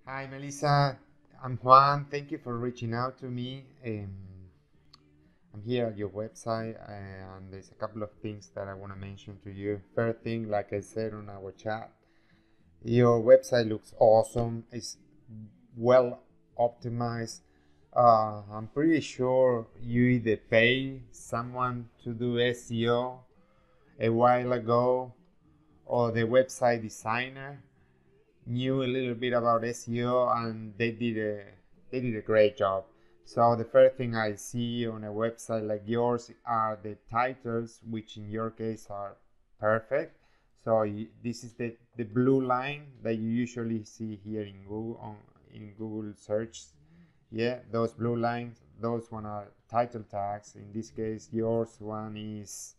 Hi, Melissa. I'm Juan. Thank you for reaching out to me. I'm here at your website, and there's a couple of things that I want to mention to you. First thing, like I said on our chat, your website looks awesome. It's well optimized. I'm pretty sure you either pay someone to do SEO a while ago, or the website designer knew a little bit about SEO, and they did a great job. So the first thing I see on a website like yours are the titles, which in your case are perfect. So this is the blue line that you usually see here in Google search. Yeah, those blue lines, those one are title tags. In this case, yours one is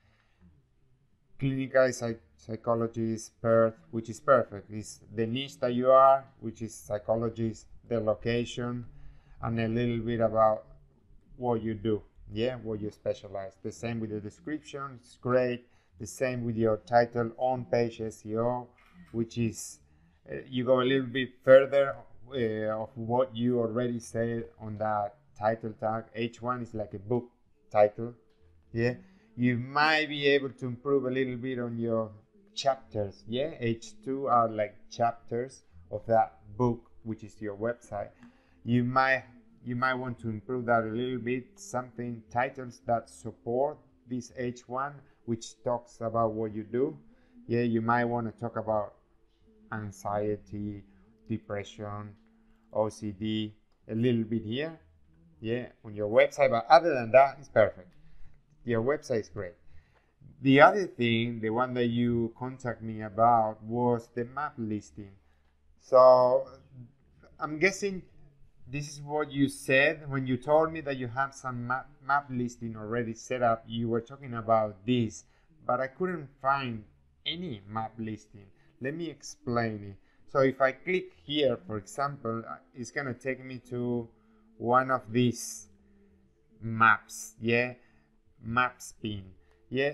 clinical psychologist Perth, which is perfect. It's the niche that you are, which is psychologist, the location, and a little bit about what you do. Yeah, what you specialize. The same with the description, it's great. The same with your title, on page SEO, which is you go a little bit further of what you already said on that title tag. H1 is like a book title. Yeah, you might be able to improve a little bit on your chapters. Yeah, H2 are like chapters of that book, which is your website. You might want to improve that a little bit. Something titles that support this H1, which talks about what you do. Yeah, you might want to talk about anxiety, depression, OCD a little bit here. Yeah, on your website. But other than that, it's perfect. Your website is great. The other thing, the one that you contact me about, was the map listing. So I'm guessing this is what you said when you told me that you have some map listing already set up. You were talking about this, but I couldn't find any map listing. Let me explain it. So if I click here, for example, it's going to take me to one of these maps. Yeah, maps pin. Yeah,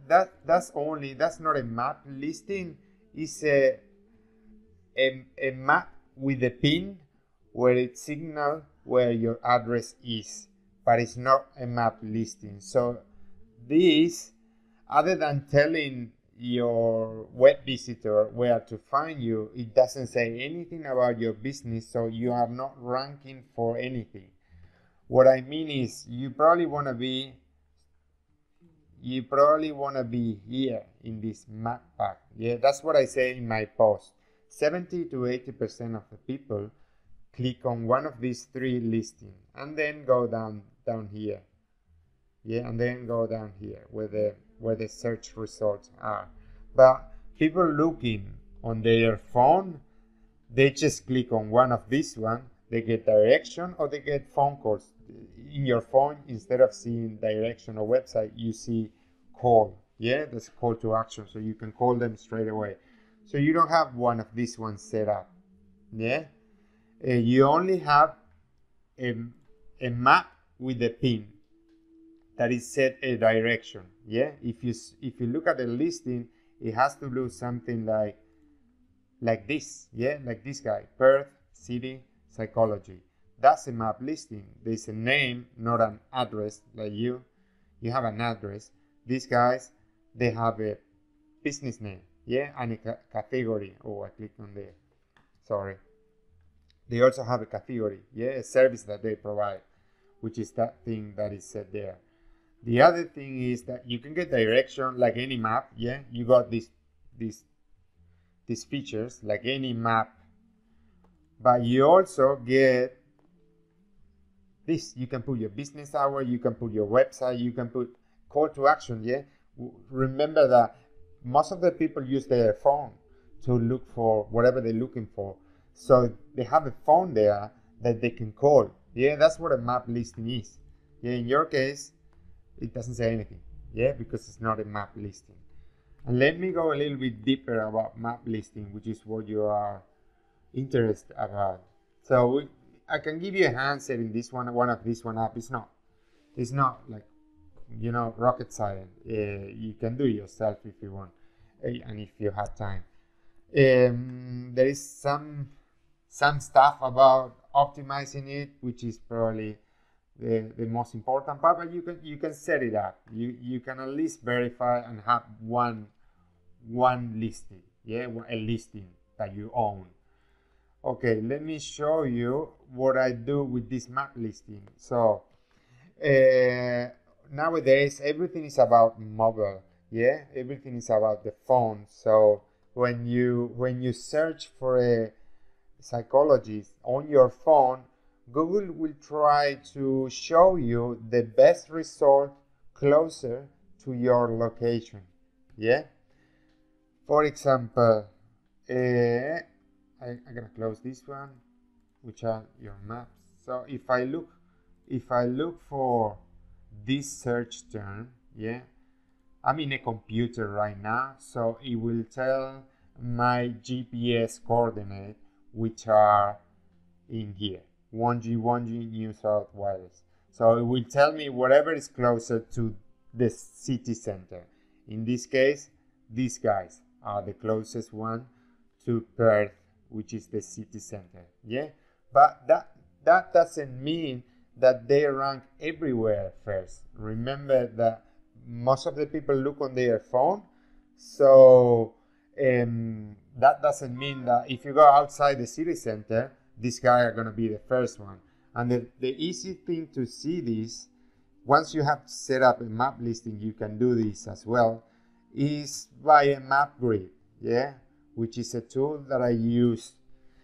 that's not a map listing. It's a map with a pin where it signals where your address is, but it's not a map listing. So this, other than telling your web visitor where to find you, it doesn't say anything about your business, so you are not ranking for anything. What I mean is you probably want to be here in this map pack. Yeah, that's what I say in my post. 70 to 80% of the people click on one of these three listings and then go down here. Yeah, and then go down here where the search results are. But people looking on their phone, they just click on one of these one, they get direction or they get phone calls. In your phone, instead of seeing direction or website, you see call. Yeah, that's call to action, so you can call them straight away. So you don't have one of these ones set up. Yeah, you only have a map with a pin that is set a direction. Yeah, if you look at the listing, it has to look something like this. Yeah, like this guy, Perth City Psychology. That's a map listing. There's a name, not an address. Like you have an address. These guys, they have a business name. Yeah, and a category. Oh, I clicked on there. Sorry. They also have a category. Yeah, a service that they provide, which is that thing that is set there. The other thing is that you can get direction like any map. Yeah, you got these features like any map, but you also get this. You can put your business hour, you can put your website, you can put call to action. Yeah, remember that most of the people use their phone to look for whatever they're looking for, so they have a phone there that they can call. Yeah, that's what a map listing is. Yeah, in your case it doesn't say anything. Yeah, because it's not a map listing. And let me go a little bit deeper about map listing, which is what you are interested about. So I can give you a hand setting this one of this one up. It's not like rocket science. You can do it yourself if you want, and if you have time. There is some some stuff about optimizing it, which is probably the most important part, but you can set it up. You can at least verify and have one listing, a listing that you own. Okay, let me show you what I do with this map listing. So nowadays everything is about mobile, everything is about the phone. So when you search for a psychologist on your phone, Google will try to show you the best result closer to your location. For example, I'm gonna close this one, which are your maps. So if I look for this search term, I'm in a computer right now, so it will tell my GPS coordinate, which are in here, 1G New South Wales. So it will tell me whatever is closer to the city center. In this case, these guys are the closest one to Perth, which is the city center. But that doesn't mean that they rank everywhere first. Remember that most of the people look on their phone, so that doesn't mean that if you go outside the city center, these guys are going to be the first one. And the easy thing to see this, once you have set up a map listing, you can do this as well, is by a map grid, which is a tool that I use.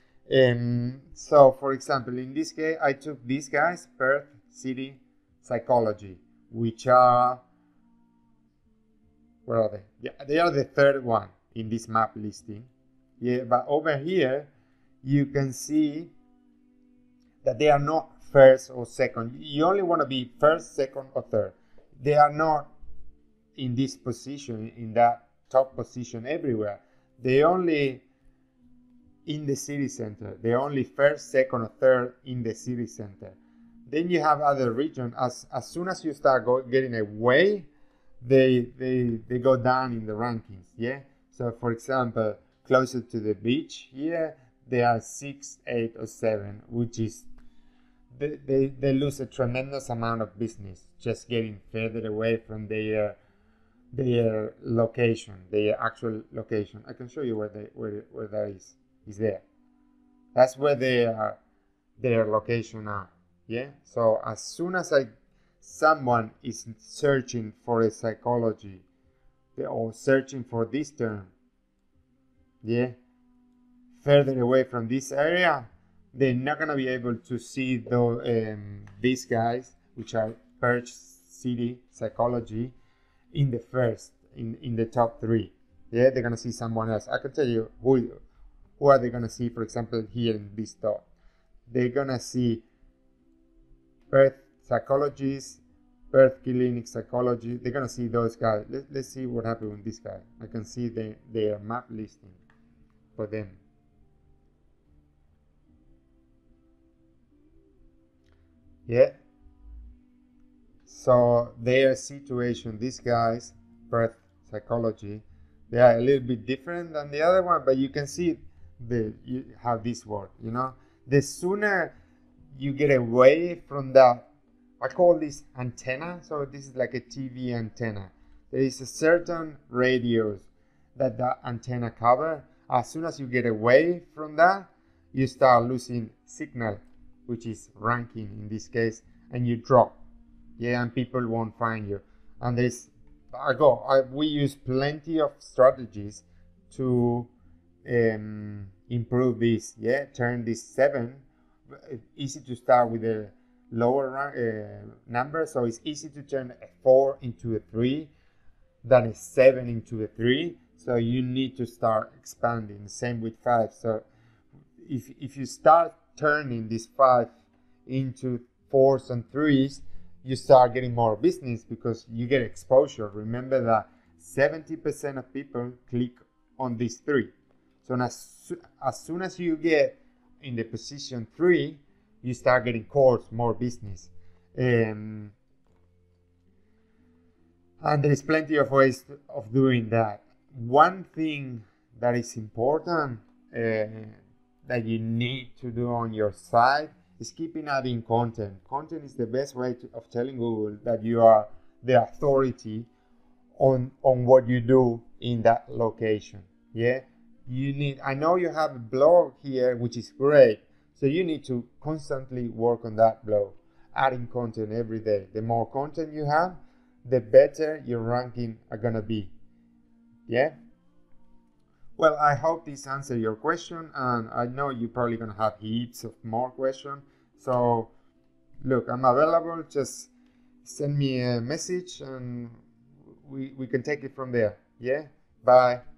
So for example, in this case, I took these guys, Perth City Psychology, which are, where are they? They are the third one in this map listing. But over here, you can see that they are not first or second. You only want to be first, second, or third. They are not in this position, in that top position everywhere. They only in the city center. They're only first, second, or third in the city center. Then you have other regions. As soon as you start getting away, they go down in the rankings. So for example, closer to the beach here, they are 6, 8, or 7, which is they lose a tremendous amount of business just getting further away from their location, their actual location. I can show you where that is. Is there. That's where their location are. So as soon as someone is searching for a psychology or searching for this term, further away from this area, they're not gonna be able to see these guys, which are Perth City Psychology, in the first, in the top 3. They're gonna see someone else. I can tell you who are they gonna see. For example, here in this top, they're gonna see Perth Psychologist, Perth Clinic Psychology. They're gonna see those guys. Let's see what happened with this guy. I can see their map listing for them. So their situation, these guys, Perth Psychology, they are a little bit different than the other one, but you can see how this works. The sooner you get away from that, I call this antenna. So this is like a TV antenna. There is a certain radius that antenna cover. As soon as you get away from that, you start losing signal, which is ranking in this case, and you drop. And people won't find you. And we use plenty of strategies to improve this. Turn this 7. Easy to start with a lower number, so it's easy to turn a 4 into a 3 than a 7 into a 3. So you need to start expanding. Same with 5. So if you start turning this 5 into 4s and 3s, you start getting more business because you get exposure. Remember that 70% of people click on this 3. So as soon as you get in the position 3, you start getting calls, more business. And there is plenty of ways of doing that. One thing that is important, that you need to do on your site is keeping adding content. Content is the best way of telling Google that you are the authority on what you do in that location. Yeah, you need, I know you have a blog here, which is great, so you need to constantly work on that blog, adding content every day. The more content you have, the better your ranking are gonna be. Yeah. Well, I hope this answered your question, and I know you're probably gonna have heaps of more questions. So look, I'm available. Just send me a message and we can take it from there. Yeah. Bye.